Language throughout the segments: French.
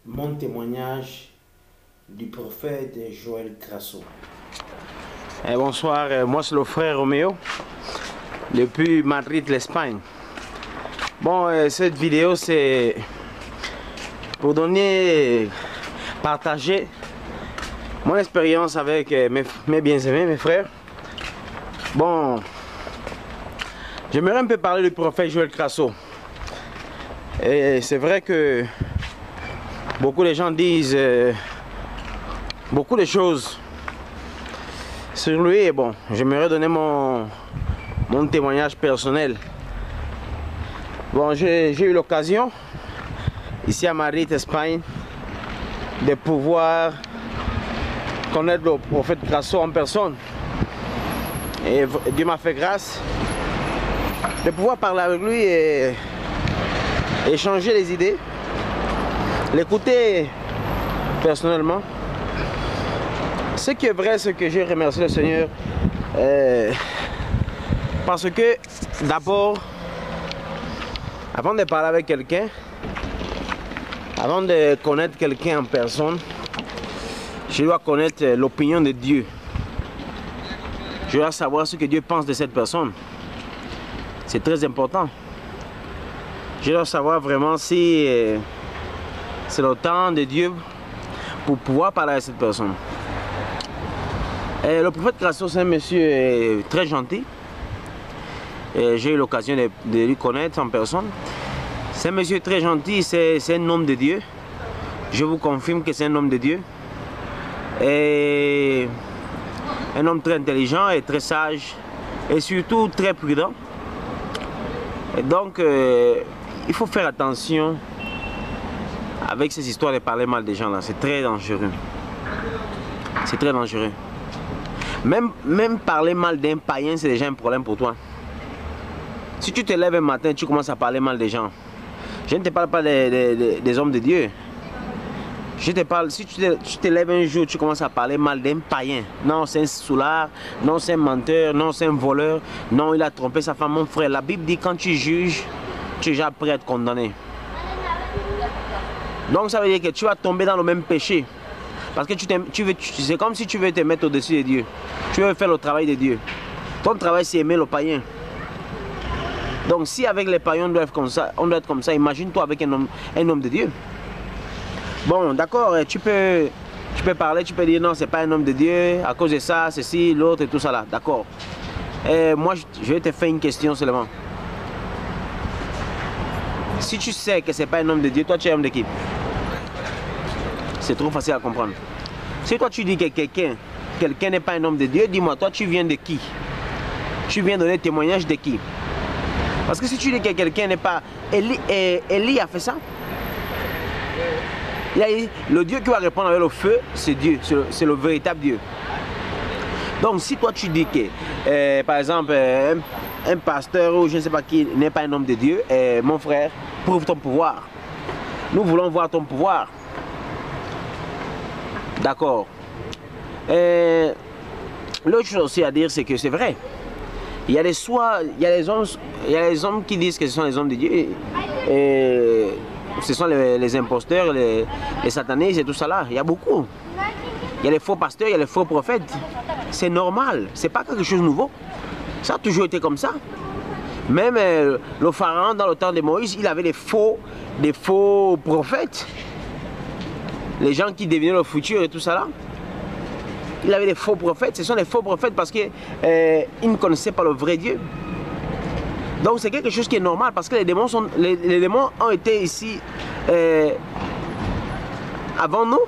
mon témoignage du prophète Joël Crasso. Bonsoir, moi c'est le frère Roméo depuis Madrid, l'Espagne. Bon, cette vidéo c'est pour partager mon expérience avec mes bien-aimés, mes frères. Bon, j'aimerais un peu parler du prophète Joël Crasso. Et c'est vrai que beaucoup de gens disent beaucoup de choses sur lui. Et bon, j'aimerais donner mon témoignage personnel. Bon, j'ai eu l'occasion ici à Madrid, Espagne, de pouvoir connaître le prophète Crasso en personne. Et Dieu m'a fait grâce de pouvoir parler avec lui et échanger les idées, l'écouter personnellement. Ce qui est vrai, c'est que j'ai remercié le Seigneur parce que d'abord, avant de parler avec quelqu'un, avant de connaître quelqu'un en personne, je dois connaître l'opinion de Dieu. Je dois savoir ce que Dieu pense de cette personne. C'est très important. Je dois savoir vraiment si c'est le temps de Dieu pour pouvoir parler à cette personne. Le prophète Crasso, c'est un monsieur très gentil. J'ai eu l'occasion de lui connaître en personne. C'est un monsieur très gentil, c'est un homme de Dieu. Je vous confirme que c'est un homme de Dieu. Et un homme très intelligent et très sage. Et surtout très prudent. Et donc, il faut faire attention avec ces histoires de parler mal des gens là. C'est très dangereux. C'est très dangereux. Même parler mal d'un païen, c'est déjà un problème pour toi. Si tu te lèves un matin, tu commences à parler mal des gens. Je ne te parle pas des hommes de Dieu. Je te parle, si tu te lèves un jour, tu commences à parler mal d'un païen. Non, c'est un soulard, non, c'est un menteur, non, c'est un voleur, non, il a trompé sa femme. Mon frère, la Bible dit quand tu juges, tu es déjà prêt à être condamné. Donc ça veut dire que tu vas tomber dans le même péché. Parce que c'est comme si tu veux te mettre au-dessus de Dieu. Tu veux faire le travail de Dieu. Ton travail, c'est aimer le païen. Donc si avec les païens on doit être comme ça, imagine-toi avec un homme de Dieu. Bon, d'accord, tu peux parler, tu peux dire non, c'est pas un homme de Dieu, à cause de ça, ceci, l'autre et tout ça là, d'accord. Moi, je vais te faire une question seulement. Si tu sais que c'est pas un homme de Dieu, toi tu es homme de qui? C'est trop facile à comprendre. Si toi tu dis que quelqu'un n'est pas un homme de Dieu, dis-moi, toi tu viens de qui? Tu viens donner témoignage de qui? Parce que si tu dis que quelqu'un n'est pas... Élie a fait ça. Il a dit, le Dieu qui va répondre avec le feu, c'est Dieu, c'est le véritable Dieu. Donc si toi tu dis que, par exemple, un pasteur ou je ne sais pas qui n'est pas un homme de Dieu, mon frère, prouve ton pouvoir. Nous voulons voir ton pouvoir. D'accord. L'autre chose aussi à dire, c'est que c'est vrai. Il y a des hommes qui disent que ce sont les hommes de Dieu. Et ce sont les imposteurs, les satanistes et tout ça là. Il y a beaucoup. Il y a les faux pasteurs, il y a les faux prophètes. C'est normal. C'est pas quelque chose de nouveau. Ça a toujours été comme ça. Même le pharaon dans le temps de Moïse, il avait des faux prophètes. Les gens qui devinaient le futur et tout ça là. Il avait des faux prophètes. Ce sont des faux prophètes parce qu'ils ne connaissaient pas le vrai Dieu. Donc c'est quelque chose qui est normal parce que les démons ont été ici avant nous.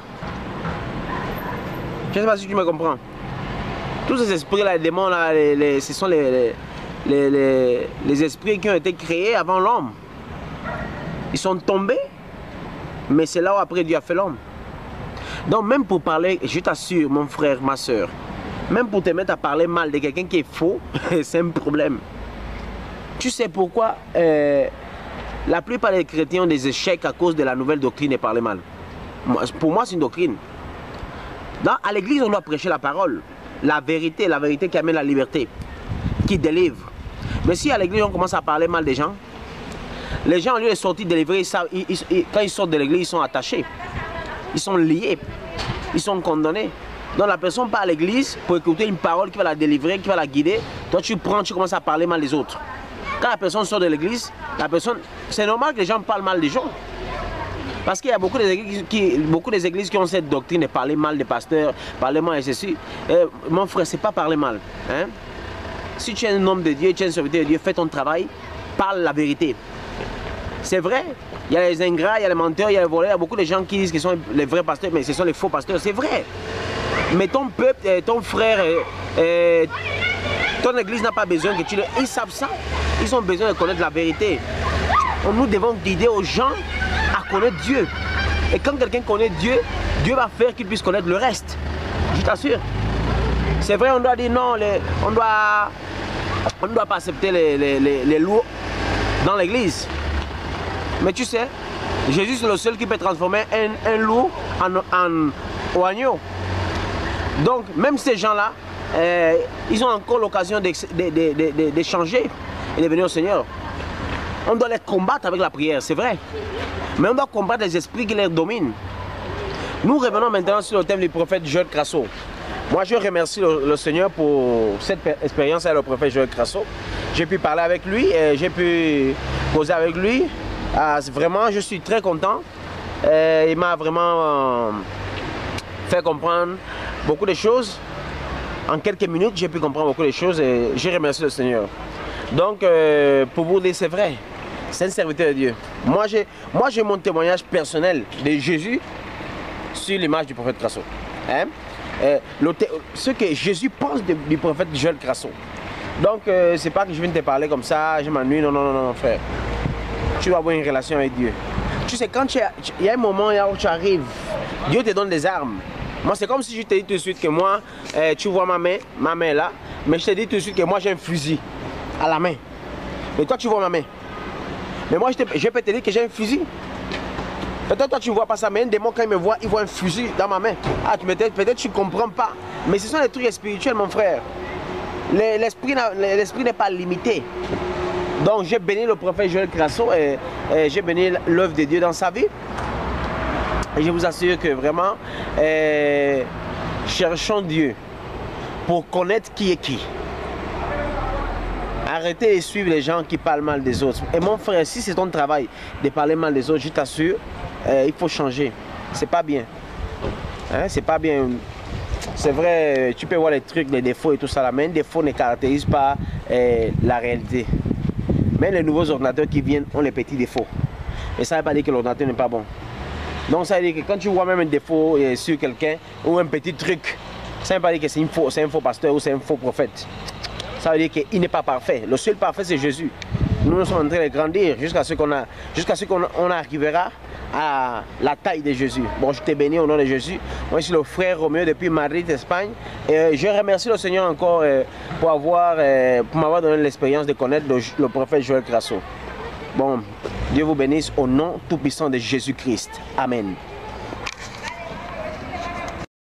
Je ne sais pas si tu me comprends. Tous ces esprits là, les démons là, ce sont les esprits qui ont été créés avant l'homme. Ils sont tombés, mais c'est là où après Dieu a fait l'homme. Donc même pour parler, je t'assure mon frère, ma soeur, même pour te mettre à parler mal de quelqu'un qui est faux, c'est un problème. Tu sais pourquoi la plupart des chrétiens ont des échecs à cause de la nouvelle doctrine et parler mal. Pour moi c'est une doctrine. À l'église on doit prêcher la parole, la vérité qui amène la liberté, qui délivre. Mais si à l'église on commence à parler mal des gens, les gens au lieu de sortir délivrer, quand ils sortent de l'église ils sont attachés. ils sont liés, ils sont condamnés. Donc la personne part à l'église pour écouter une parole qui va la délivrer, qui va la guider. Toi tu prends, tu commences à parler mal des autres. Quand la personne sort de l'église, c'est normal que les gens parlent mal des gens. Parce qu'il y a beaucoup des églises qui ont cette doctrine de parler mal des pasteurs, parler mal et ceci. Mon frère, c'est pas parler mal. Hein? Si tu es un homme de Dieu, tu es un serviteur de Dieu, fais ton travail, parle la vérité. C'est vrai, il y a les ingrats, il y a les menteurs, il y a les voleurs, il y a beaucoup de gens qui disent qu'ils sont les vrais pasteurs, mais ce sont les faux pasteurs, c'est vrai. Mais ton peuple, ton frère, ton église n'a pas besoin que tu le... Ils savent ça, ils ont besoin de connaître la vérité. Nous devons guider aux gens à connaître Dieu. Et quand quelqu'un connaît Dieu, Dieu va faire qu'il puisse connaître le reste. Je t'assure. C'est vrai, on doit dire non, on ne doit pas accepter les loups dans l'église. Mais tu sais, Jésus c'est le seul qui peut transformer un loup en agneau. Donc même ces gens-là, ils ont encore l'occasion d'échanger et de venir au Seigneur. On doit les combattre avec la prière, c'est vrai. Mais on doit combattre les esprits qui les dominent. Nous revenons maintenant sur le thème du prophète Joël Crasso. Moi je remercie le Seigneur pour cette expérience avec le prophète Joël Crasso. J'ai pu parler avec lui, j'ai pu causer avec lui. Vraiment je suis très content. Il m'a vraiment fait comprendre beaucoup de choses. En quelques minutes j'ai pu comprendre beaucoup de choses et j'ai remercié le Seigneur. Donc pour vous dire c'est vrai, c'est un serviteur de Dieu. Moi j'ai mon témoignage personnel de Jésus sur l'image du prophète Crasso. Hein? Ce que Jésus pense du prophète Joël Crasso. Donc c'est pas que je viens te parler comme ça, je m'ennuie, non frère. Tu dois avoir une relation avec Dieu. Tu sais quand il y a un moment où tu arrives, Dieu te donne des armes. Moi c'est comme si je te dis tout de suite que moi, tu vois ma main là, mais je te dis tout de suite que moi j'ai un fusil à la main. Mais toi tu vois ma main. Mais moi je peux te dire que j'ai un fusil. Peut-être toi tu ne vois pas ça, mais un démon quand il me voit, il voit un fusil dans ma main. Ah peut-être tu ne comprends pas. Mais ce sont des trucs spirituels mon frère. L'esprit n'est pas limité. Donc j'ai béni le prophète Joël Crasso et j'ai béni l'œuvre de Dieu dans sa vie. Et je vous assure que vraiment, cherchons Dieu pour connaître qui est qui. Arrêtez de suivre les gens qui parlent mal des autres. Et mon frère, si c'est ton travail de parler mal des autres, je t'assure, il faut changer. C'est pas bien. Hein? C'est pas bien. C'est vrai, tu peux voir les trucs, les défauts et tout ça là, mais un défaut ne caractérise pas la réalité. Même les nouveaux ordinateurs qui viennent ont les petits défauts. Et ça ne veut pas dire que l'ordinateur n'est pas bon. Donc ça veut dire que quand tu vois même un défaut sur quelqu'un ou un petit truc, ça ne veut pas dire que c'est un faux pasteur ou c'est un faux prophète. Ça veut dire qu'il n'est pas parfait. Le seul parfait c'est Jésus. Nous sommes en train de grandir jusqu'à ce qu'on arrivera à la taille de Jésus. Bon, je t'ai béni au nom de Jésus. Moi je suis le frère Roméo depuis Madrid, Espagne. Et je remercie le Seigneur encore pour m'avoir donné l'expérience de connaître le prophète Joël Crasso. Bon, Dieu vous bénisse au nom tout puissant de Jésus-Christ. Amen.